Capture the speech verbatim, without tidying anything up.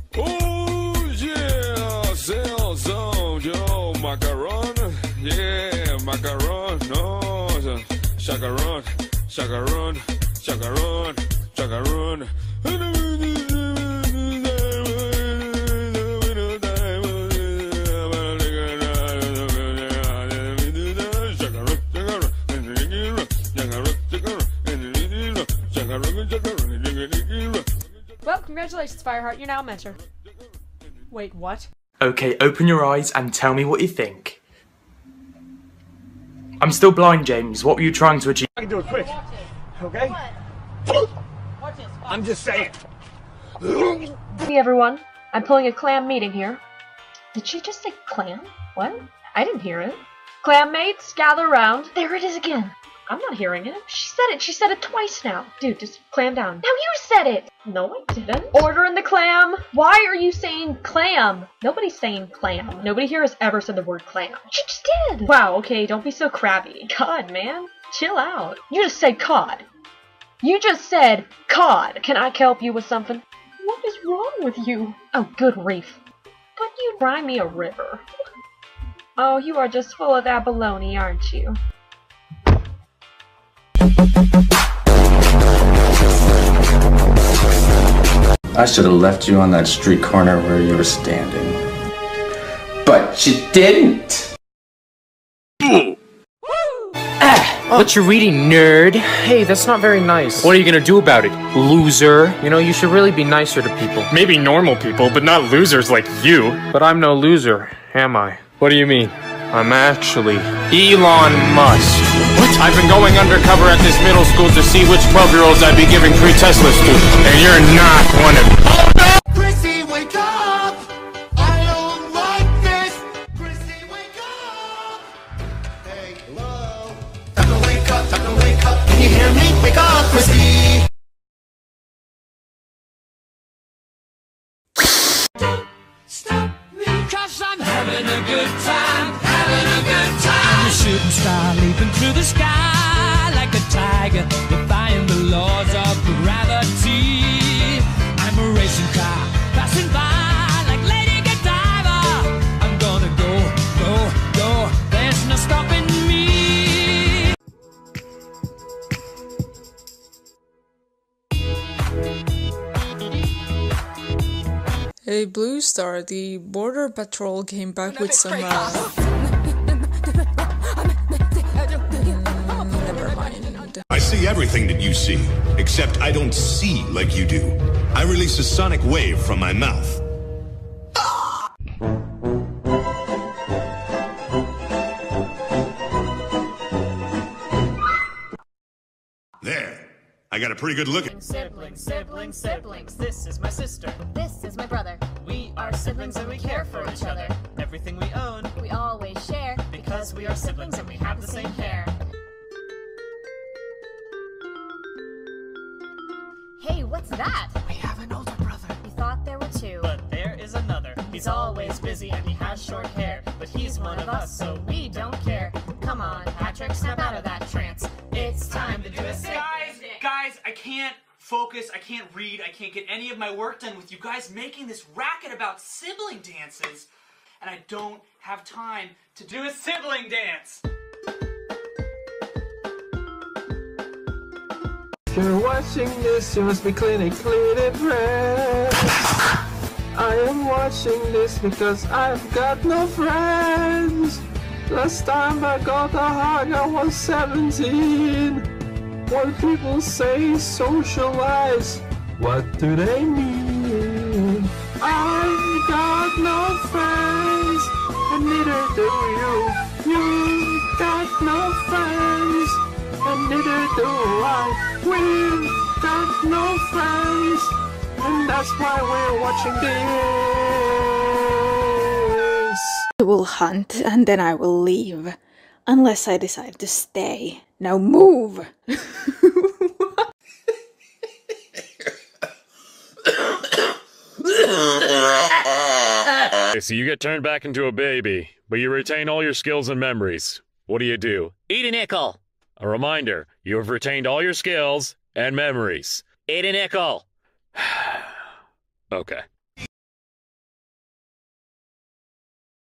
Oh yeah, sales on yo macaron, yeah macaron, no chacaron, chacaron, chacaron, chacaron. Well, congratulations, Fireheart. You're now a mentor. Wait, what? Okay, open your eyes and tell me what you think. I'm still blind, James. What were you trying to achieve? I can do it quick. Okay? I'm just saying. Hey everyone, I'm pulling a clam meeting here. Did she just say clam? What? I didn't hear it. Clam mates, gather round. There it is again. I'm not hearing it. She said it. She said it twice now. Dude, just clam down. Now you said it. No, I didn't. Order in the clam. Why are you saying clam? Nobody's saying clam. Nobody here has ever said the word clam. She just did. Wow, okay, don't be so crabby. God, man. Chill out. You just said cod. You just said cod. Can I help you with something? What is wrong with you? Oh, good reef. But you rhyme me a river. Oh, you are just full of that baloney, aren't you? I should have left you on that street corner where you were standing. But you didn't! Ah, what you reading, nerd? Hey, that's not very nice. What are you gonna do about it, loser? You know, you should really be nicer to people. Maybe normal people, but not losers like you. But I'm no loser, am I? What do you mean? I'm actually Elon Musk. What? I've been going undercover at this middle school to see which twelve-year-olds I'd be giving free Teslas to, and you're not one of them. Oh no! Chrissy, wake up! I don't like this! Chrissy, wake up! Hey, hello? Time to wake up, time to wake up. Can you hear me? Wake up, Chrissy! Don't stop me, cause I'm having a good time, having a good time. I'm a shooting star leaping through the sky like a tiger, defying the laws of gravity. I'm a racing car passing by like Lady Godiva. I'm gonna go, go, go. There's no stopping me. Hey Blue Star, the Border Patrol came back with some uh, mm, never mind. I see everything that you see, except I don't see like you do. I release a sonic wave from my mouth. There. I got a pretty good look at siblings, siblings, siblings. This is my sister. This is my brother. We are siblings and we care for each other. Everything we own, we always share. Because we are siblings and we have the same hair. Hey, what's that? We have an older brother. We thought there were two. But there is another. He's always busy and he has short hair. But he's one of us, so we don't care. Come on, Patrick, snap out of that trance. It's time to do a sick. Guys, guys, I can't focus, I can't read, I can't get any of my work done with you guys making this racket about sibling dances. And I don't have time to do a sibling dance. If you're watching this, you must be clinically depressed. I am watching this because I've got no friends. Last time I got a hug, I was seventeen. When people say socialize, what do they mean? I've got no friends, and neither do you. You've got no friends, and neither do I. We've got no friends, and that's why we're watching this. I will hunt, and then I will leave. Unless I decide to stay. Now move! Okay, so you get turned back into a baby, but you retain all your skills and memories. What do you do? Eat a nickel! A reminder, you have retained all your skills and memories. Eat a nickel! Okay.